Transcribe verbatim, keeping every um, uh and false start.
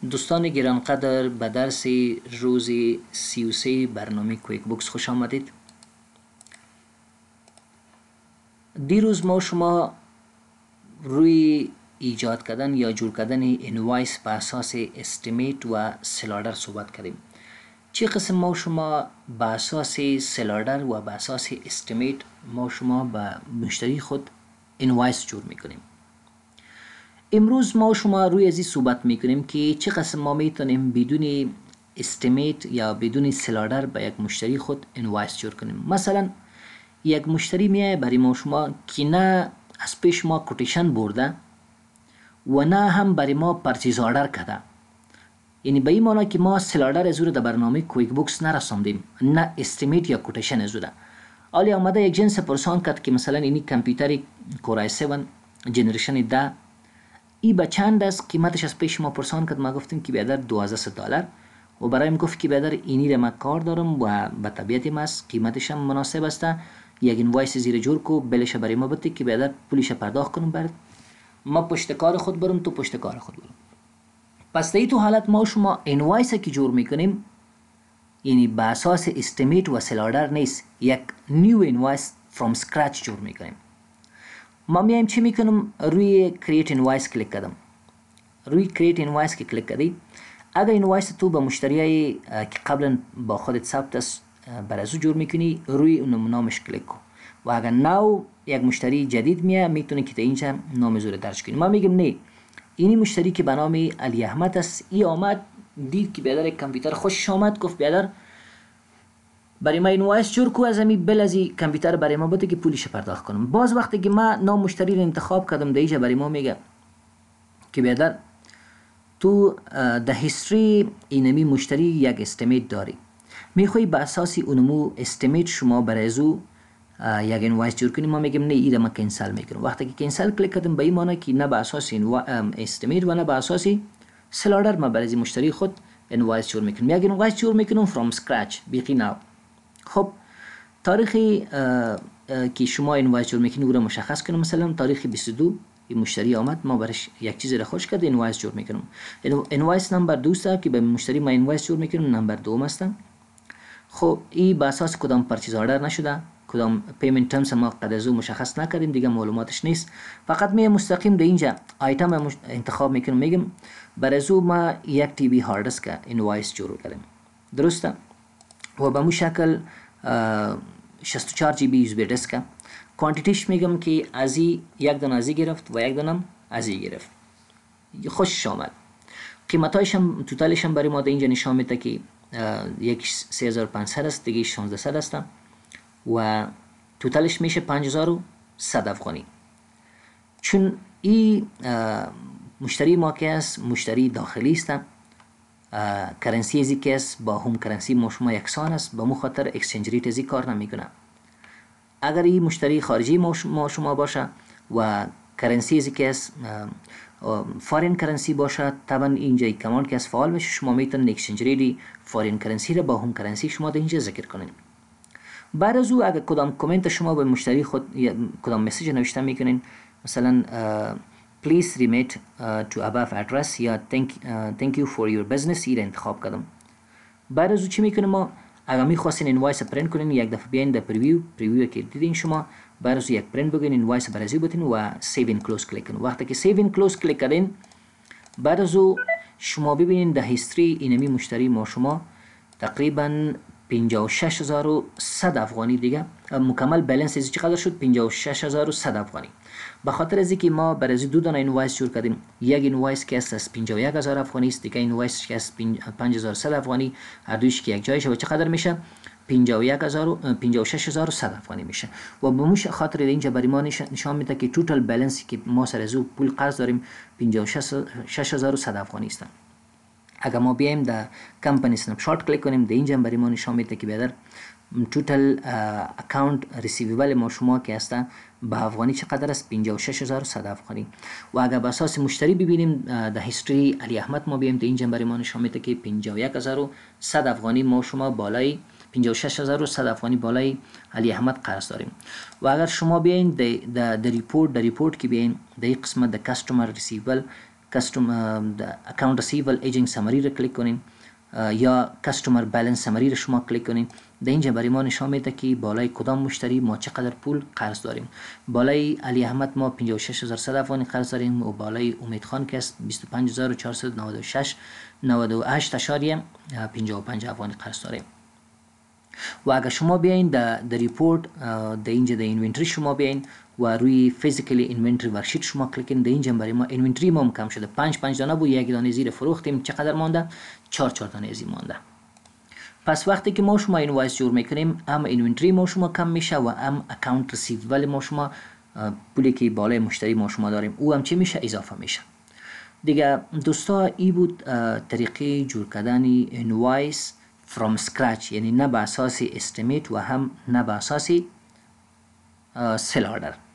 دوستان گرانقدر به درس روز سی و سه برنامه کویک بوکس خوش آمدید. دیروز ما شما روی ایجاد کردن یا جور کردن اینوایس به اساس استیمیت و سلادر صحبت کردیم. چه قسم ما شما به اساس سلادر و به اساس استیمیت ما شما به مشتری خود اینوایس جور میکنیم. امروز ما شما روی ازی صحبت میکنیم که چه قسم ما میتونیم بدون استیمیت یا بدون سلادر به یک مشتری خود اینوایس جور کنیم. مثلا یک مشتری میای برای ما شما که نه از پیش ما کوتیشن برده و نه هم برای ما پرچیز آردر کرده، یعنی به این معنی که ما سلادر از در برنامه کویک بوکس نرساندیم، نه استیمیت یا کوتیشن از در. حالی آمده یک جنس پرسان کرد که مثلا اینی کامپیوتر کورای هفت جنریشن ده ای به چند است، قیمتش از پیش ما پرسان کرد. ما گفتیم که بیادر دوازده دلار و برایم گفت که بیادر اینی را من کار دارم و به طبیعت ما است، قیمتش هم مناسب است، یک اینوایس زیر جور کو بلش برای ما بده که بیادر پولش پرداخت کنم، برد ما پشت کار خود برم تو پشت کار خود برم. پس در تو حالت ما شما اینوایس که جور میکنیم یعنی به اساس استیمیت و سلادر نیست، یک نیو اینوایس فرام اسکرچ جور میکنیم. ما میایم چی میکنم؟ روی کرییت اینوایس کلیک کردم. روی کرییت اینوایس که کلیک کردی، اگر اینوایس تو به مشتریای که قبلا با خودت ثبت است برازو جور میکنی، روی اون نامش کلیک کن و اگر نو یک مشتری جدید میاد میتونه که تا اینجا نام زور درج کنی. ما میگم نه، اینی مشتری که به نام علی احمد است، ای آمد دید که بیادر یک کامپیوتر خوشش آمد، گفت بیادر برای ما اینوایس جور کو، از امی بل از این کامپیوتر برای ما بده که پولش پرداخت کنم. باز وقتی که ما نام مشتری رو انتخاب کردم دیجا برای ما میگه که بیادر تو ده هیستری اینمی مشتری یک استیمیت داری، میخوای به اساس اونمو استیمیت شما برای زو یک اینوایس جور کنی. ما میگم نه، ایره ما کنسل میکنم. وقتی که کنسل کلیک کردم به این معنی که نه به اساس استیمیت و نه به اساس سلادر ما برای مشتری خود اینوایس جور میکنم. یک اینوایس جور میکنم فرام اسکرچ بیخی نو. خب تاریخی که شما اینوایس جور میکنید او را مشخص کنم. مثلا تاریخ بیست و دو این مشتری آمد، ما برش یک چیز را خوش کرد اینوایس جور میکنم. اینوایس نمبر دو است که به مشتری ما اینوایس جور میکنم، نمبر دو است. خب این به اساس کدام پرچیز آردر نشده، کدام پیمنت ترمز ما قد از او مشخص نکردیم، دیگه معلوماتش نیست. فقط می مستقیم در اینجا آیتم انتخاب میکنم، میگم برای زو ما یک تی بی هارد دیسک که اینوایس جور کردیم، درسته؟ و به مو شکل شصت و چهار جی بی یو اس بی دیسک. کوانتیتیش میگم که ازی یک دانه ازی گرفت و یک دانه ازی گرفت، خوشش آمد. قیمتایش هم توتالش هم برای ما در اینجا نشان میده که یک سه هزار و پانصد است، دیگه شانزده است و توتالش میشه پنج هزار و صد افغانی. چون این مشتری ما که است مشتری داخلی است، کرنسی ازی که است با هم کرنسی ما شما یکسان است، با مو خاطر اکسچنج ریت ازی کار نمیکنه. اگر این مشتری خارجی ما شما باشه و کرنسی ازی که است فارین کرنسی باشه، طبعا اینجا کمان که از فعال بشه شما میتونید اکسچنج ریت فارین کرنسی را با هم کرنسی شما در اینجا ذکر کنید. بعد از او اگر کدام کامنت شما به مشتری خود کدام مسیج نوشته میکنین، مثلا please remit uh, to above address یا thank, uh, thank you for your business ای را انتخاب کردم. بعد از او چی میکنیم؟ ما اگر میخواستین اینوایس پرینت کنین یک دفعه بیاین در پریویو پریویو که دیدین شما، بعد از او یک پرینت بگین اینوایس برازی بتین و سیو این کلوز کلیک کنین. وقتی که سیو این کلوز کلیک کردین، بعد از او شما ببینین در هیستری اینمی مشتری ما شما تقریبا پنجاه و شش هزار و صد افغانی دیگه مکمل بالانس از چقدر شد؟ پنجاه و شش هزار و صد افغانی. به خاطر از اینکه ما برای دو دانه اینوایس جور کردیم، یک اینوایس که است از پنجاه و یک هزار افغانی است، دیگه اینوایس که است پنج هزار و صد افغانی، هر دویش که یک جایشه و چقدر میشه؟ پنجاه و یک هزار و پنجاه و شش هزار و صد افغانی میشه. و به موش خاطر اینجا برای ما نشان میده که توتال بالانسی که ما سر از پول قرض داریم پنجاه و شش هزار و صد افغانی است. اگر ما بیایم در کمپانی اسنپ شات کلیک کنیم، در اینجا برای ما نشان میده که بیادر توتال اکاونت ریسیویبل ما شما که است به افغانی چقدر است؟ پنجاه و شش هزار و صد افغانی. و اگر به اساس مشتری ببینیم در هیستری علی احمد ما بیایم، در اینجا برای ما نشان میده که پنجاه و یک هزار و صد افغانی ما شما بالای پنجاه و شش هزار و صد افغانی بالای علی احمد قرض داریم. و اگر شما بیاین در ریپورت در ریپورت که بیاین در این قسمت در کاستمر ریسیویبل کستوم اکاونت ریسیوال ایجنگ سمری رو کلیک کنین یا کستومر بالانس سمری رو شما کلیک کنین. در اینجا برای ما نشان میده که بالای کدام مشتری ما چقدر پول قرض داریم. بالای علی احمد ما پنجاه و شش هزار و صد افغانی قرض داریم و بالای امید خان که است بیست و پنج هزار و چهارصد و نود و شش نود و هشت اشاریه پنجاه و پنج افغانی قرض داریم. و اگر شما بیاین در در ریپورت در اینجا در اینونتری شما بیاین و روی فیزیکلی اینونتری ورکشیت شما کلیک کنید، در اینجا برای ما اینونتری ما کم شده. پنج پنج دانه بود، یک دانه زیر فروختیم. چقدر مانده؟ چهار چهار دانه ازی مانده. پس وقتی که ما شما اینوایس جور میکنیم، هم اینونتری ما شما کم میشه و هم اکاونت ریسیوال ما شما پولی که بالای مشتری ما شما داریم او هم چه میشه؟ اضافه میشه. دیگه دوستا ای بود طریقه جور کردن اینوایس from scratch، یعنی نه به اساس استیمیت و هم نه به اساس سیل آردر.